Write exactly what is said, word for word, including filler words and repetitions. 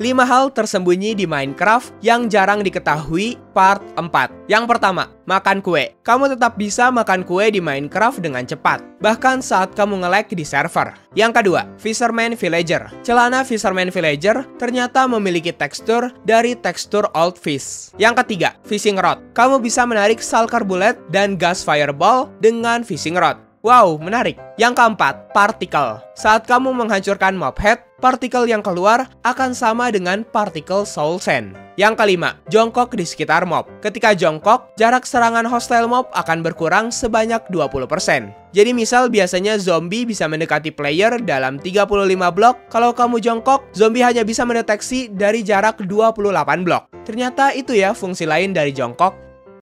lima hal tersembunyi di Minecraft yang jarang diketahui part empat. Yang pertama, makan kue. Kamu tetap bisa makan kue di Minecraft dengan cepat, bahkan saat kamu nge-lag di server. Yang kedua, Fisherman Villager. Celana Fisherman Villager ternyata memiliki tekstur dari tekstur Old Fish. Yang ketiga, Fishing Rod. Kamu bisa menarik Shulker Bullet dan Gas Fireball dengan Fishing Rod. Wow, menarik. Yang keempat, partikel. Saat kamu menghancurkan mob head, partikel yang keluar akan sama dengan partikel soul sand. Yang kelima, jongkok di sekitar mob. Ketika jongkok, jarak serangan hostile mob akan berkurang sebanyak dua puluh persen. Jadi misal biasanya zombie bisa mendekati player dalam tiga puluh lima blok, kalau kamu jongkok, zombie hanya bisa mendeteksi dari jarak dua puluh delapan blok. Ternyata itu ya fungsi lain dari jongkok.